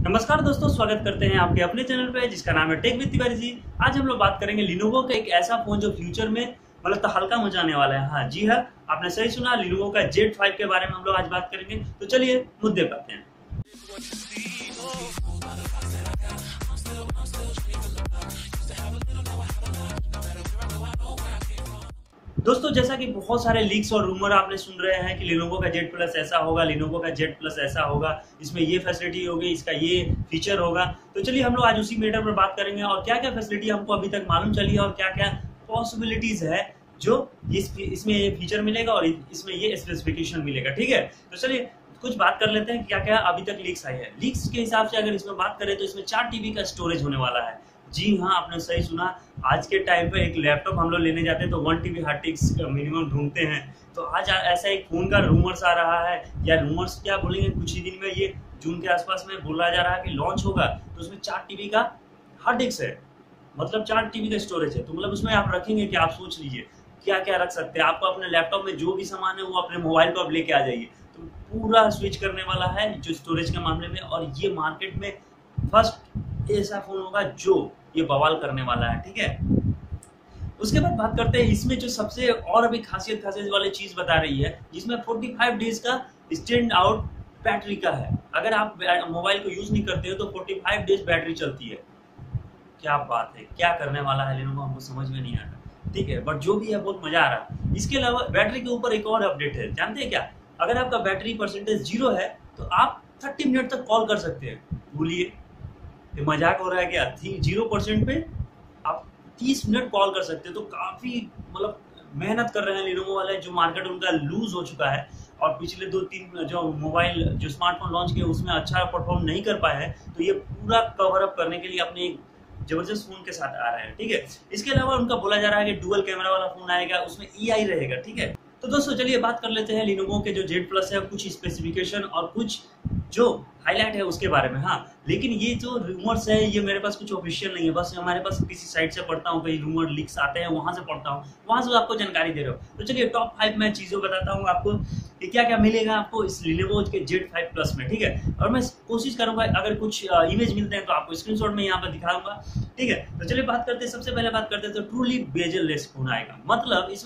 नमस्कार दोस्तों, स्वागत करते हैं आपके अपने चैनल पे जिसका नाम है टेक विद तिवारी जी। आज हम लोग बात करेंगे लिनोवो का एक ऐसा फोन जो फ्यूचर में मतलब तो हल्का मचाने वाला है। हाँ जी हाँ, आपने सही सुना, लिनोवो का Z5 के बारे में हम लोग आज बात करेंगे। तो चलिए मुद्दे पे आते हैं। दोस्तों, जैसा कि बहुत सारे लीक्स और रूमर आपने सुन रहे हैं कि लिनोवो का Z प्लस ऐसा होगा, लिनोवो का Z प्लस ऐसा होगा, इसमें ये फैसिलिटी होगी, इसका ये फीचर होगा। तो चलिए हम लोग आज उसी मैटर पर बात करेंगे और क्या क्या फैसिलिटी हमको अभी तक मालूम चली है और क्या क्या पॉसिबिलिटीज है जो इसमें ये फीचर मिलेगा और इसमें ये स्पेसिफिकेशन मिलेगा। ठीक है, तो चलिए कुछ बात कर लेते हैं क्या क्या अभी तक लीक्स आई है। लीक्स के हिसाब से अगर इसमें बात करें तो इसमें 4 TB का स्टोरेज होने वाला है। जी हाँ, आपने सही सुना। आज के टाइम पे एक लैपटॉप हम लोग लेने जाते हैं तो 1 TB हार्ड डिस्क मिनिमम ढूंढते हैं। तो आज ऐसा एक फोन का रूमर्स आ रहा है, या रूमर्स क्या बोलेंगे, कुछ ही दिन में ये जून के आसपास में बोला जा रहा है कि लॉन्च होगा। तो उसमें 4 TB का हार्ड डिस्क है, मतलब 4 TB का स्टोरेज है। तो मतलब उसमें आप रखेंगे कि आप सोच लीजिए क्या क्या रख सकते हैं। आपको अपने लैपटॉप में जो भी सामान है वो अपने मोबाइल पर आप लेके आ जाइए। तो पूरा स्विच करने वाला है जो स्टोरेज के मामले में, और ये मार्केट में फर्स्ट ऐसा फोन होगा जो ये बवाल करने वाला है। ठीक है, उसके बाद बात करते हैं इसमें जो सबसे और अभी खासियत वाली चीज बता रही है, जिसमें 45 डेज का स्टैंड आउट बैटरी का है। अगर आप मोबाइल को यूज नहीं करते हो तो 45 डेज बैटरी चलती है। क्या बात है, क्या करने वाला है लिनोवो, हमको समझ में नहीं आ रहा। ठीक है, बट जो भी है बहुत मजा आ रहा है। इसके अलावा बैटरी के ऊपर एक और अपडेट है, जानते हैं क्या? अगर आपका बैटरी परसेंटेज 0 है तो आप 30 मिनट तक कॉल कर सकते हैं। भूलिए, ये मजाक हो रहा है क्या? 0% पे आप 30 मिनट कॉल कर सकते हैं। तो काफी मतलब मेहनत कर रहे हैं लिनोवो वाले, जो मार्केट उनका लूज हो चुका है और पिछले 2-3 जो मोबाइल जो स्मार्टफोन लॉन्च किए उसमें अच्छा परफॉर्म नहीं कर पाए हैं। तो ये पूरा कवर अप करने के लिए अपने एक जबरदस्त फोन के साथ आ रहे हैं। ठीक है, इसके अलावा उनका बोला जा रहा है कि डुअल कैमरा वाला फोन आएगा, उसमें EI रहेगा। ठीक है, तो दोस्तों चलिए बात कर लेते हैं लिनोवो के जो Z प्लस है, कुछ स्पेसिफिकेशन और कुछ जो हाईलाइट है उसके बारे में। हाँ, लेकिन ये जो रूमर्स है ये मेरे पास कुछ ऑफिशियल नहीं है, बस हमारे पास किसी साइट से पढ़ता हूँ, कई रूमर लीक्स आते हैं वहां से पढ़ता हूँ, वहां से आपको जानकारी दे रहा हूँ। तो चलिए टॉप 5 मैं चीजों बताता हूँ आपको कि क्या क्या मिलेगा आपको इस लिनोवो के Z5 प्लस में। ठीक है, और मैं कोशिश करूंगा अगर कुछ इमेज मिलते हैं तो आपको स्क्रीनशॉट में यहाँ पर दिखाऊंगा। ठीक है, तो चलिए बात करते हैं, सबसे पहले बात करते हैं तो ट्रूली बेजल-लेस फोन आएगा। मतलब इसमें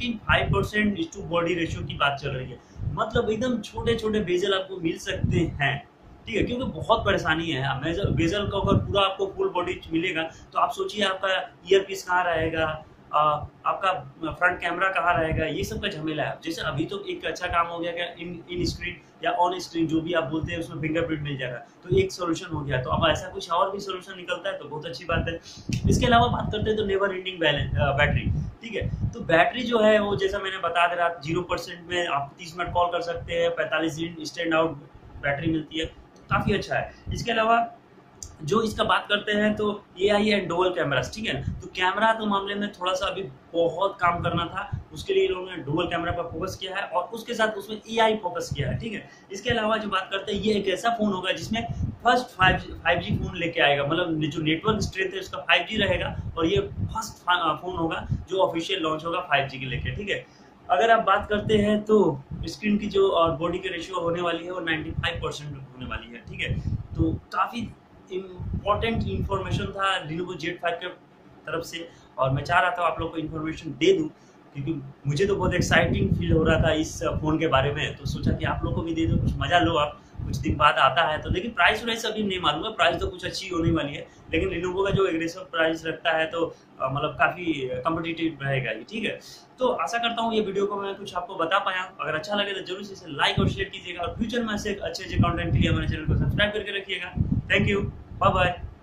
95% बॉडी रेशियो की बात चल रही है, मतलब एकदम छोटे छोटे बेजल आपको मिल सकते हैं। ठीक है, क्योंकि बहुत परेशानी है बेजल का। अगर पूरा आपको फुल बॉडी मिलेगा तो आप सोचिए आपका ईयरपीस कहाँ रहेगा, आपका फ्रंट कैमरा कहाँ रहेगा, ये सब का झमेला है। जैसे अभी तो एक अच्छा काम हो गया कि इन स्क्रीन या ऑन स्क्रीन जो भी आप बोलते हैं उसमें फिंगरप्रिंट मिल जाएगा, तो एक सोल्यूशन हो गया। तो अब ऐसा कुछ और भी सोल्यूशन निकलता है तो बहुत अच्छी बात है। इसके अलावा बात करते हैं तो नेवर एंडिंग बैटरी। ठीक है, तो बैटरी जो है वो जैसा मैंने बता दे रहा, 0% में आप 30 मिनट कॉल कर सकते हैं, 45 दिन स्टैंड आउट बैटरी मिलती है, काफी अच्छा है। इसके अलावा जो इसका बात करते हैं तो AI एंड डुअल कैमरास। ठीक है, तो कैमरा तो मामले में थोड़ा सा अभी बहुत काम करना था, उसके लिए इन्होंने डुअल कैमरा पर फोकस किया है और उसके साथ उसमें AI फोकस किया है। ठीक है, इसके अलावा जो बात करते हैं ये एक ऐसा फोन होगा जिसमें फर्स्ट 5G फोन लेके आएगा, मतलब जो नेटवर्क स्ट्रेंथ है उसका 5G रहेगा और ये फर्स्ट फोन होगा जो ऑफिशियल लॉन्च होगा 5G के लेके। ठीक है, अगर आप बात करते हैं तो स्क्रीन की जो बॉडी की रेशियो होने वाली है वो 95% होने वाली है। ठीक है, तो काफी इम्पोर्टेंट इंफॉर्मेशन था लिनोवो Z5 के तरफ से, और मैं चाह रहा था आप लोग को इन्फॉर्मेशन दे दूं क्योंकि मुझे तो बहुत एक्साइटिंग फील हो रहा था इस फोन के बारे में। तो सोचा कि आप लोग को भी दे दो, कुछ मजा लो आप, कुछ दिन बाद आता है तो। लेकिन प्राइस वाइस अभी नहीं मालूम है, प्राइस तो कुछ अच्छी होने वाली है, लेकिन लिनोवो का जो एग्रेसिव प्राइस रखता है तो मतलब काफी कॉम्पिटिटिव रहेगा ये। ठीक है, तो आशा करता हूँ ये वीडियो को मैं कुछ आपको बता पाया। अगर अच्छा लगे तो जरूर से इसे लाइक और शेयर कीजिएगा और फ्यूचर में ऐसे अच्छे कंटेंट के लिए हमारे चैनल को सब्सक्राइब करके रखिएगा। Thank you, bye bye.